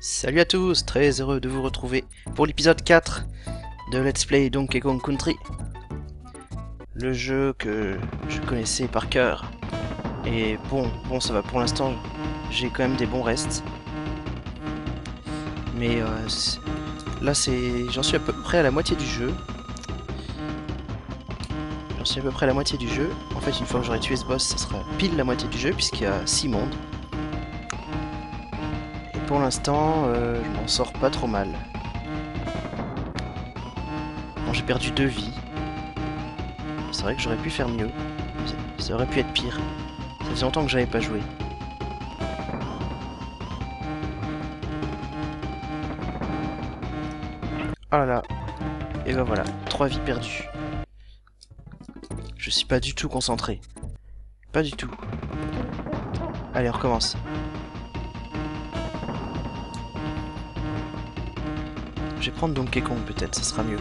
Salut à tous, très heureux de vous retrouver pour l'épisode 4 de Let's Play Donkey Kong Country. Le jeu que je connaissais par cœur. Et bon, ça va pour l'instant, j'ai quand même des bons restes. Mais là, j'en suis à peu près à la moitié du jeu. En fait, une fois que j'aurai tué ce boss, ça sera pile la moitié du jeu, puisqu'il y a 6 mondes. Et pour l'instant, je m'en sors pas trop mal. Bon, j'ai perdu 2 vies. C'est vrai que j'aurais pu faire mieux. Ça aurait pu être pire. Ça faisait longtemps que j'avais pas joué. Oh là là. Et ben voilà, 3 vies perdues. Je suis pas du tout concentré. Pas du tout. Allez, on recommence. Je vais prendre Donkey Kong peut-être, ça sera mieux.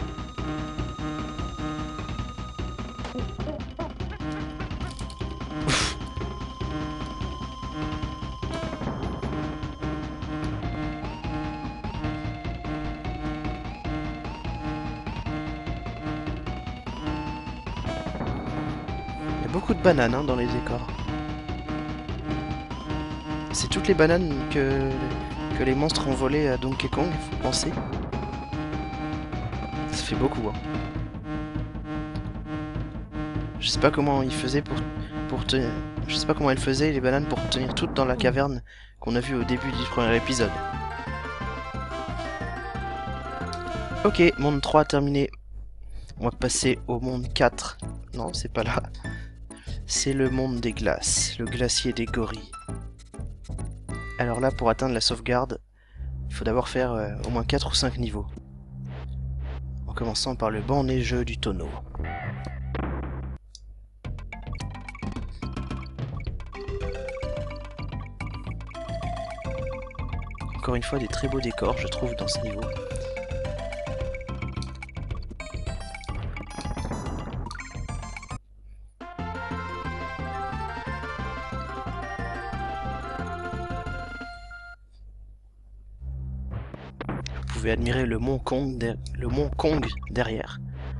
Il y a beaucoup de bananes dans les décors. C'est toutes les bananes que les monstres ont volées à Donkey Kong, il faut penser. Ça fait beaucoup, hein. Je sais pas comment ils faisaient pour tenir... Je sais pas comment elles faisaient les bananes pour tenir toutes dans la caverne qu'on a vue au début du premier épisode. Ok, monde 3 terminé. On va passer au monde 4. Non, c'est pas là. C'est le monde des glaces, le glacier des gorilles. Alors là, pour atteindre la sauvegarde, il faut d'abord faire au moins 4 ou 5 niveaux. En commençant par le banc neigeux du tonneau. Encore une fois, des très beaux décors, je trouve, dans ce niveau. Vous pouvez admirer le mont Kong, derrière.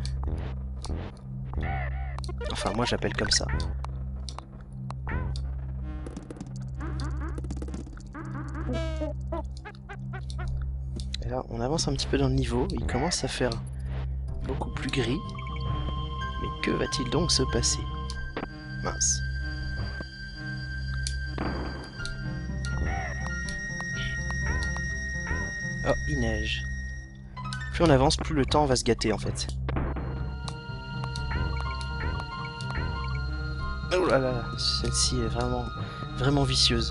Enfin, moi j'appelle comme ça. Et là, on avance un petit peu dans le niveau, il commence à faire beaucoup plus gris. Mais que va-t-il donc se passer? Mince. Oh, il neige. Plus on avance, plus le temps va se gâter en fait. Oh là là, celle-ci est vraiment vicieuse.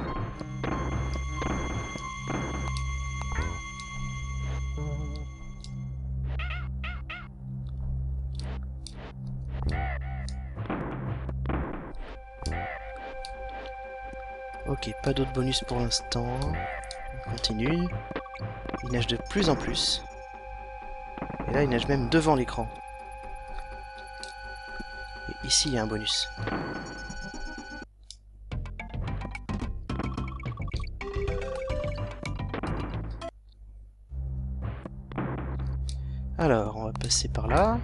Ok, pas d'autres bonus pour l'instant. On continue. Il neige de plus en plus. Et là, il neige même devant l'écran. Et ici, il y a un bonus. Alors, on va passer par là.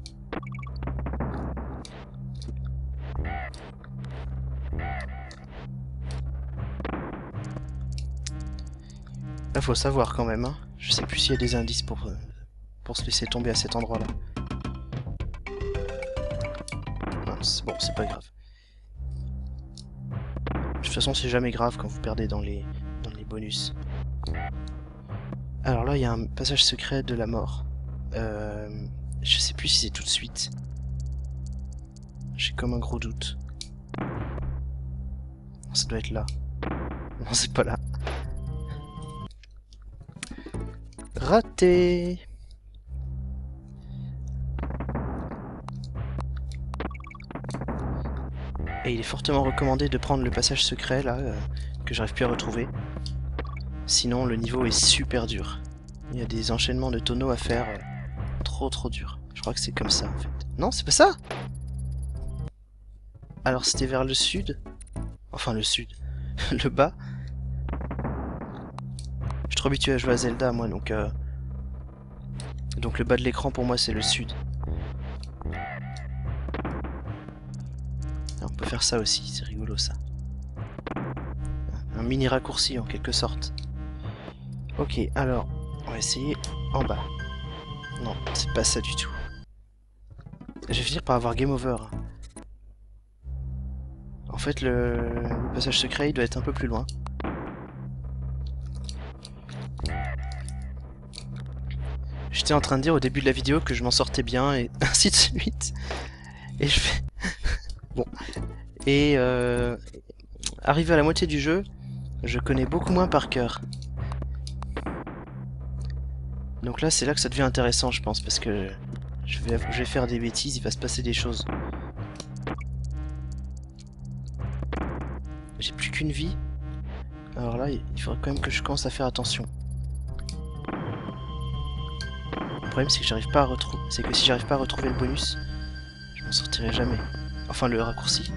Là, faut savoir quand même, hein. Je sais plus s'il y a des indices pour se laisser tomber à cet endroit-là. Mince, bon, c'est pas grave. De toute façon, c'est jamais grave quand vous perdez dans les bonus. Alors là, il y a un passage secret de la mort. Je sais plus si c'est tout de suite. J'ai comme un gros doute. Ça doit être là. Non, c'est pas là. Raté! Et il est fortement recommandé de prendre le passage secret, là, que j'arrive plus à retrouver. Sinon, le niveau est super dur. Il y a des enchaînements de tonneaux à faire trop durs. Je crois que c'est comme ça, en fait. Non, c'est pas ça! Alors, c'était vers le sud. Enfin, le sud. Le bas. suis trop habitué à jouer à Zelda, moi, donc le bas de l'écran, pour moi, c'est le sud. Ah, on peut faire ça aussi, c'est rigolo, ça. Un mini raccourci, en quelque sorte. Ok, alors, on va essayer en bas. Non, c'est pas ça du tout. Je vais finir par avoir game over. En fait, le passage secret, il doit être un peu plus loin. J'étais en train de dire au début de la vidéo que je m'en sortais bien, et ainsi de suite. Et je fais... Bon. Et arrivé à la moitié du jeu, je connais beaucoup moins par cœur. Donc là, c'est là que ça devient intéressant, je pense, parce que je vais faire des bêtises, il va se passer des choses. J'ai plus qu'une vie. Alors là, il faudrait quand même que je commence à faire attention. Le problème, c'est que j'arrive pas à retrouver. C'est que si j'arrive pas à retrouver le bonus, je m'en sortirai jamais. Enfin, le raccourci.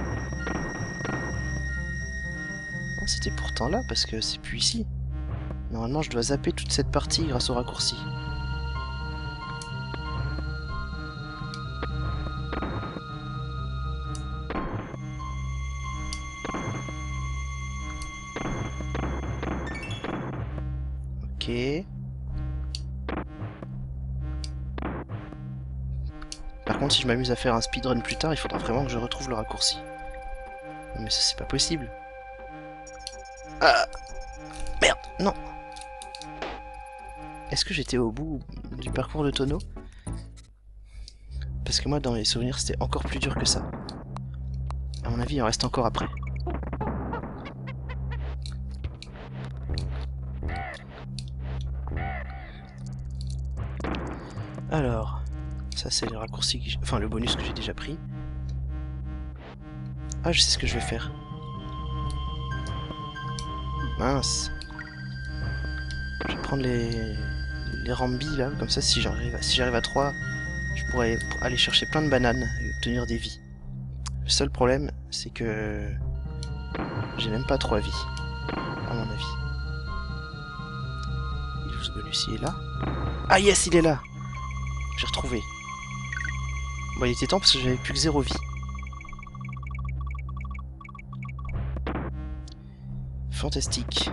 C'était pourtant là, parce que c'est plus ici. Normalement, je dois zapper toute cette partie grâce au raccourci. Ok. Par contre, si je m'amuse à faire un speedrun plus tard, il faudra vraiment que je retrouve le raccourci. Non, mais ça, c'est pas possible. Ah! Merde! Non! Est-ce que j'étais au bout du parcours de tonneau? Parce que moi, dans les souvenirs, c'était encore plus dur que ça. À mon avis, il en reste encore après. Alors, ça c'est le raccourci, enfin le bonus que j'ai déjà pris. Ah, je sais ce que je vais faire. Mince. Je vais prendre les rambis là, comme ça si j'arrive à 3, je pourrais aller chercher plein de bananes et obtenir des vies. Le seul problème, c'est que j'ai même pas 3 vies, à mon avis. Il est où ce bonus? Il est là? Ah yes, il est là! J'ai retrouvé. Bon, il était temps parce que j'avais plus que 0 vie. Fantastique.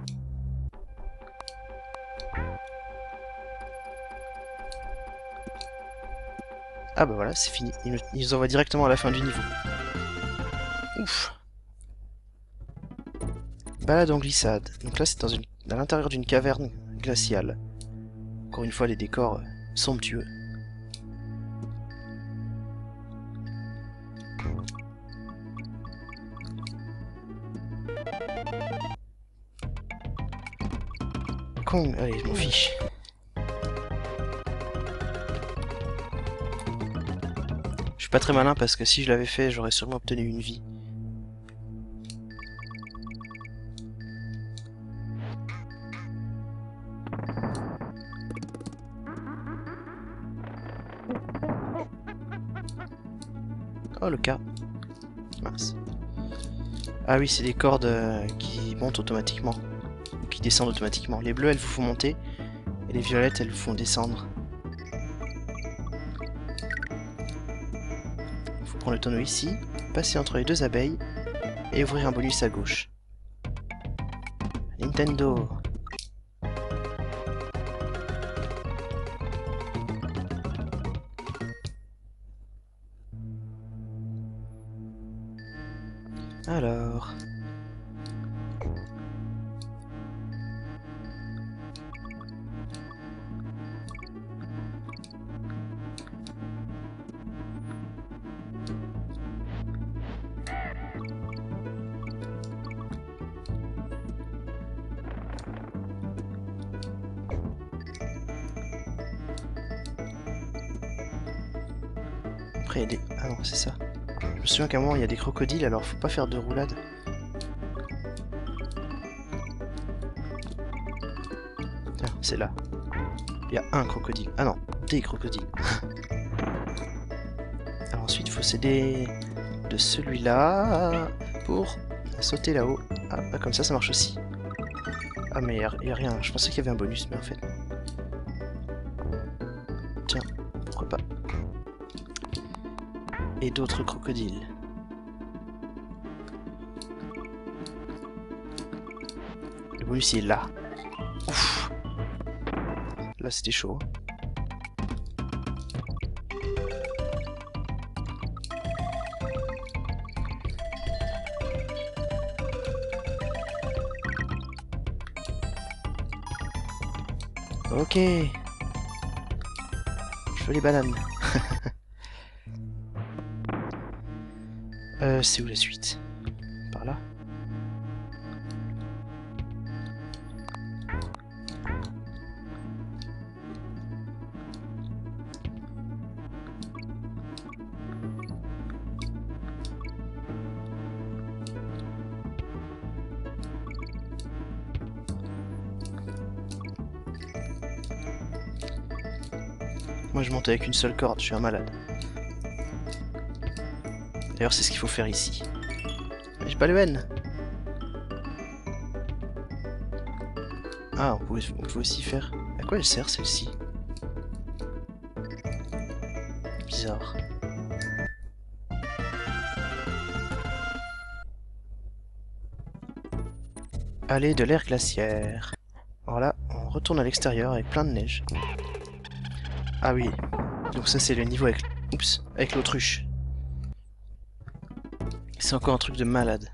Ah bah voilà, c'est fini. Il nous envoie directement à la fin du niveau. Ouf. Balade en glissade. Donc là, c'est à l'intérieur d'une caverne glaciale. Encore une fois, les décors somptueux. Kong, allez, je m'en fiche. Je suis pas très malin parce que si je l'avais fait, j'aurais sûrement obtenu une vie. Oh, le cas. Mince. Ah oui, c'est des cordes qui montent automatiquement. Qui descendent automatiquement. Les bleues, elles vous font monter. Et les violettes, elles vous font descendre. Il faut prendre le tonneau ici, passer entre les deux abeilles, et ouvrir un bonus à gauche. Nintendo. Alors... Après, il y a des... Ah non, c'est ça. Je me souviens qu'à un moment, il y a des crocodiles, alors faut pas faire de roulade. Tiens, c'est là. Il y a un crocodile. Ah non, des crocodiles. Alors ensuite, il faut s'aider de celui-là pour sauter là-haut. Ah, bah comme ça marche aussi. Ah mais y a rien, je pensais qu'il y avait un bonus, mais en fait... Tiens, pourquoi pas. Et d'autres crocodiles. Le bonus il est là. Ouf. Là c'était chaud. Ok. Je veux les bananes. C'est où la suite? Par là? Moi je monte avec une seule corde, je suis un malade. D'ailleurs c'est ce qu'il faut faire ici. J'ai pas le N. Ah, on peut aussi faire... À quoi elle sert celle-ci? Bizarre. Allée de l'ère glaciaire. Voilà, on retourne à l'extérieur avec plein de neige. Ah oui, donc ça c'est le niveau avec... Oups, avec l'autruche. C'est encore un truc de malade.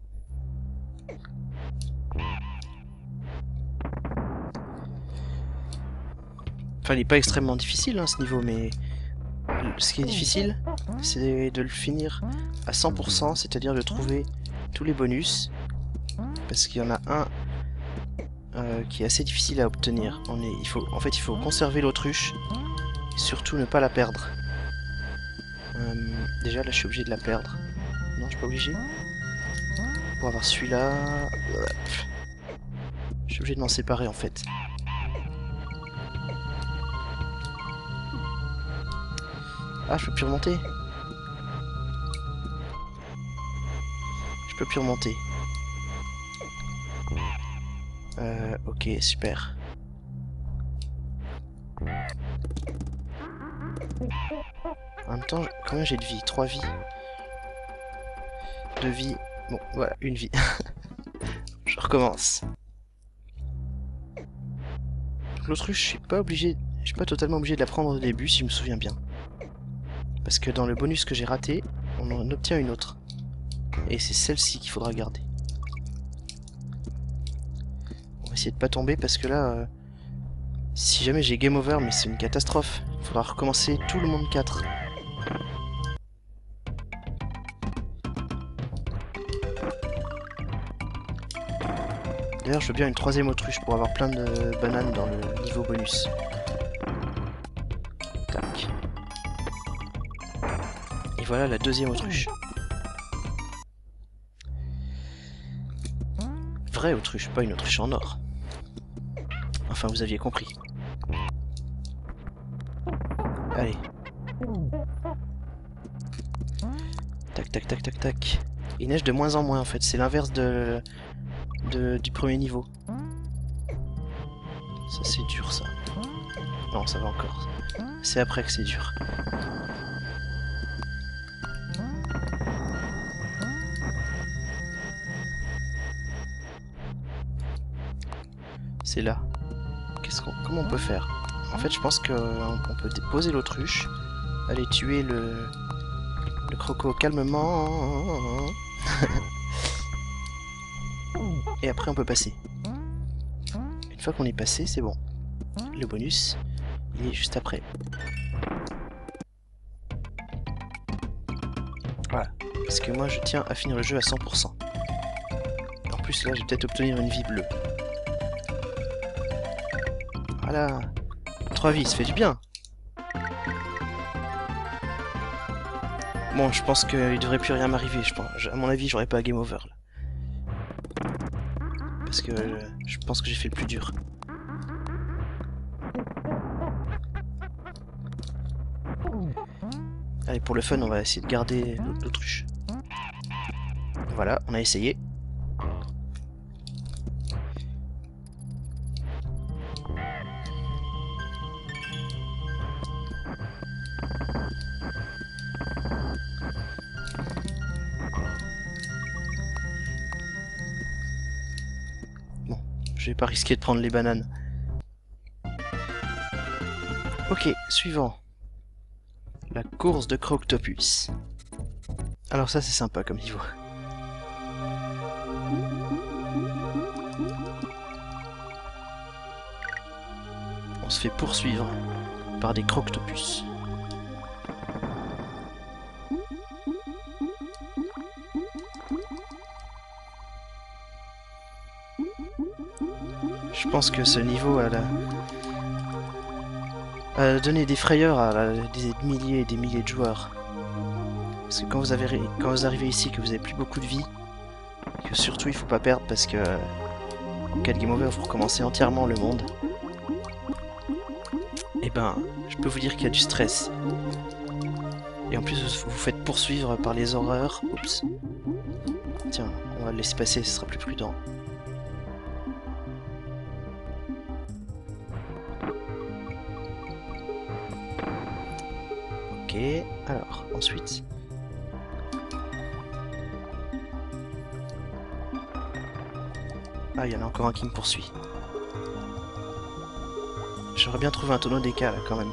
Enfin, il est pas extrêmement difficile hein, ce niveau, mais ce qui est difficile, c'est de le finir à 100%, c'est-à-dire de trouver tous les bonus, parce qu'il y en a un qui est assez difficile à obtenir. En fait, il faut conserver l'autruche, et surtout ne pas la perdre. Déjà, là, je suis obligé de la perdre. Non, je suis pas obligé. Pour avoir celui-là... Je suis obligé de m'en séparer, en fait. Ah, je peux plus remonter. Je peux plus remonter. Ok, super. En même temps, combien j'ai de vie? 3 vies. 2 vies. Bon, voilà, une vie. Je recommence. L'autruche, je suis pas obligé... Je suis pas totalement obligé de la prendre au début, si je me souviens bien. Parce que dans le bonus que j'ai raté, on en obtient une autre. Et c'est celle-ci qu'il faudra garder. On va essayer de pas tomber parce que là... si jamais j'ai game over, mais c'est une catastrophe. Il faudra recommencer tout le monde 4. D'ailleurs, je veux bien une 3ème autruche pour avoir plein de bananes dans le niveau bonus. Tac. Et voilà la 2ème autruche. Vraie autruche, pas une autruche en or. Enfin, vous aviez compris. Allez. Tac, tac, tac, tac, tac. Il neige de moins en moins en fait, c'est l'inverse du premier niveau. Ça c'est dur ça. Non, ça va encore. C'est après que c'est dur. C'est là. Comment on peut faire? En fait, je pense qu'on peut déposer l'autruche, aller tuer le croco calmement, et après on peut passer. Une fois qu'on est passé, c'est bon. Le bonus, il est juste après. Voilà. Parce que moi, je tiens à finir le jeu à 100%. En plus, là, je vais peut-être obtenir une vie bleue. Voilà. 3 vies, ça fait du bien. Bon, je pense qu'il devrait plus rien m'arriver. À mon avis, j'aurais pas game over là. Parce que je pense que j'ai fait le plus dur. Allez, pour le fun, on va essayer de garder l'autruche. Voilà, on a essayé. Je vais pas risquer de prendre les bananes. Ok, suivant. La course de Croctopus. Alors ça c'est sympa comme niveau. On se fait poursuivre par des Croctopus. Je pense que ce niveau a donné des frayeurs à des milliers et des milliers de joueurs. Parce que quand vous arrivez ici, que vous avez plus beaucoup de vie, que surtout il faut pas perdre parce que en cas de game over, vous recommencez entièrement le monde. Et ben, je peux vous dire qu'il y a du stress. Et en plus, vous vous faites poursuivre par les horreurs. Oups. Tiens, on va le laisser passer, ce sera plus prudent. Ok, alors, ensuite... Ah, il y en a encore un qui me poursuit. J'aurais bien trouvé un tonneau d'éca là quand même.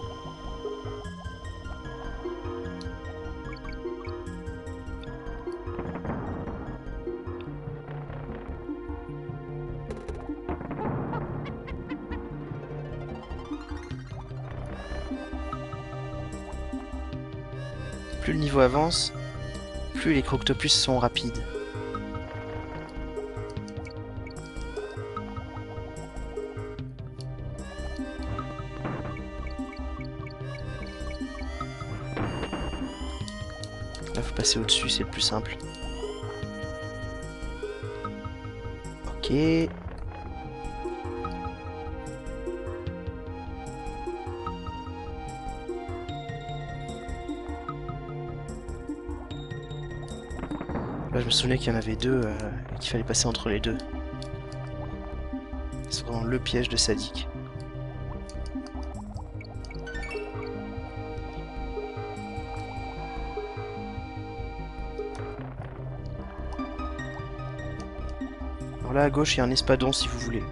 Plus le niveau avance, plus les Croctopus sont rapides. Là, faut passer au-dessus, c'est le plus simple. Ok. Là, je me souvenais qu'il y en avait deux et qu'il fallait passer entre les deux. C'est vraiment le piège de Sadique. Alors là, à gauche, il y a un espadon si vous voulez.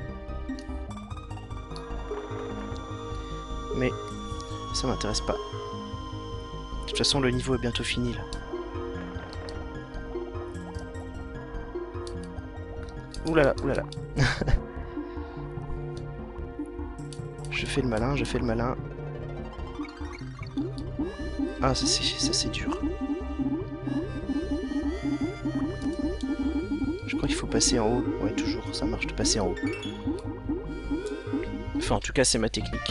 Mais ça m'intéresse pas. De toute façon, le niveau est bientôt fini là. Oulala, oulala. Je fais le malin, je fais le malin. Ah, ça c'est dur. Je crois qu'il faut passer en haut. Ouais, toujours, ça marche de passer en haut. Enfin, en tout cas, c'est ma technique.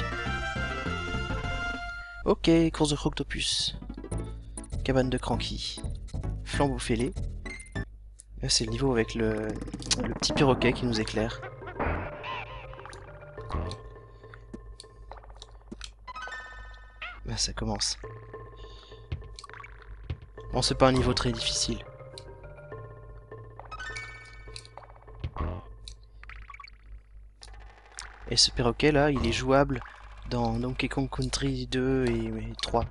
Ok, course de Croctopus. Cabane de Cranky. Flambeau fêlé. Là, c'est le niveau avec le petit perroquet qui nous éclaire. Là, ça commence. Bon, c'est pas un niveau très difficile. Et ce perroquet là, il est jouable dans Donkey Kong Country 2 et 3.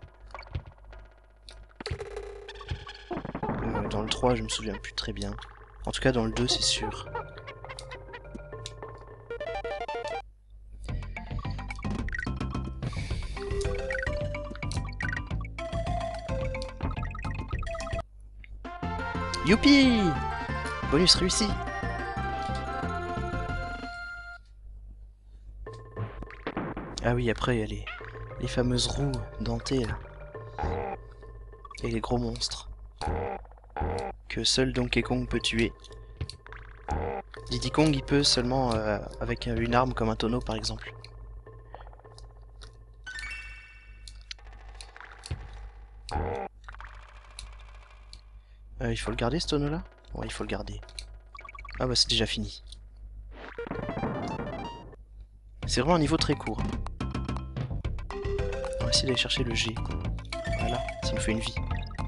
Dans le 3, je me souviens plus très bien. En tout cas, dans le 2, c'est sûr. Youpi! Bonus réussi! Ah oui, après, il y a les fameuses roues dentées, là. Et les gros monstres. Que seul Donkey Kong peut tuer. Diddy Kong, il peut seulement avec une arme comme un tonneau, par exemple. Il faut le garder, ce tonneau-là? Ouais, il faut le garder. Ah bah, c'est déjà fini. C'est vraiment un niveau très court. On va essayer d'aller chercher le G. Voilà, ça nous fait une vie.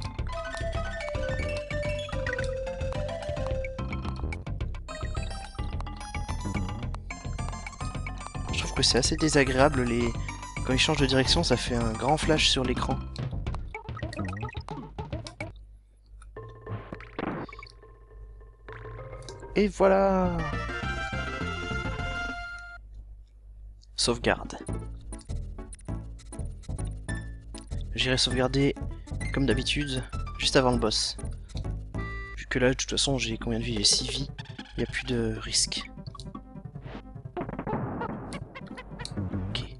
Je trouve que c'est assez désagréable, quand ils changent de direction, ça fait un grand flash sur l'écran. Et voilà! Sauvegarde. J'irai sauvegarder, comme d'habitude, juste avant le boss. Vu que là, de toute façon, j'ai combien de vie? J'ai 6 vies. Il n'y a plus de risque. Ok.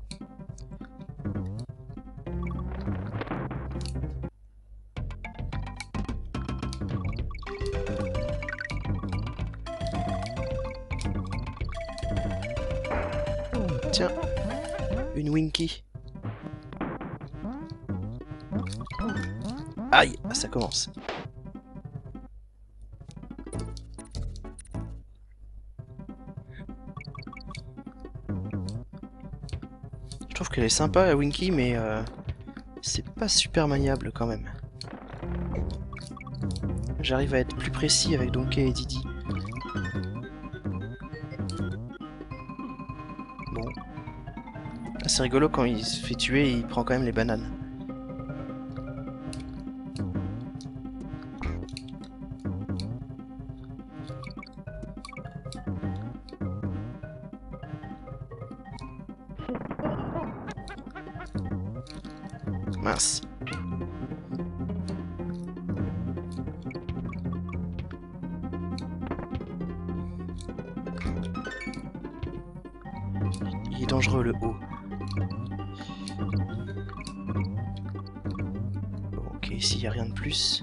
Tiens, une Winky. Aïe, ça commence. Je trouve qu'elle est sympa la Winky, mais c'est pas super maniable quand même. J'arrive à être plus précis avec Donkey et Didi. Bon. C'est rigolo quand il se fait tuer, il prend quand même les bananes. Mince. Il est dangereux le haut. Bon, ok, ici il n'y a rien de plus.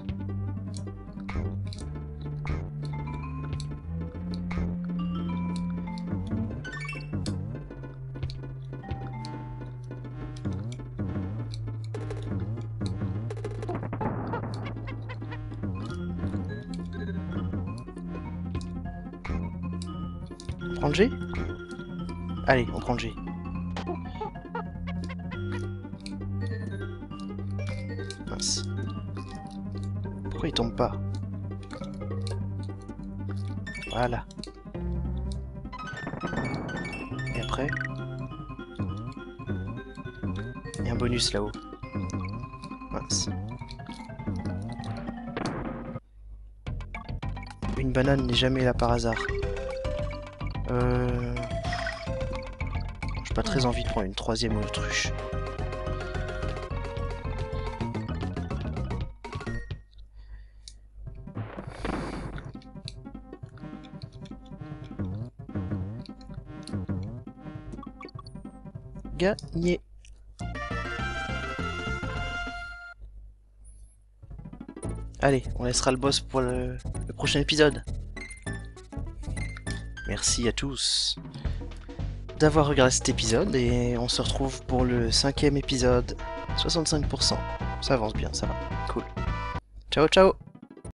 On prend le G? Allez, on prend le G. Mince. Pourquoi il tombe pas? Voilà. Et après? Il y a un bonus là-haut. Mince. Une banane n'est jamais là par hasard. J'ai pas très envie de prendre une troisième autruche. Gagné. Allez, on laissera le boss pour le prochain épisode. Merci à tous d'avoir regardé cet épisode et on se retrouve pour le 5e épisode. 65%. Ça avance bien, ça va. Cool. Ciao, ciao!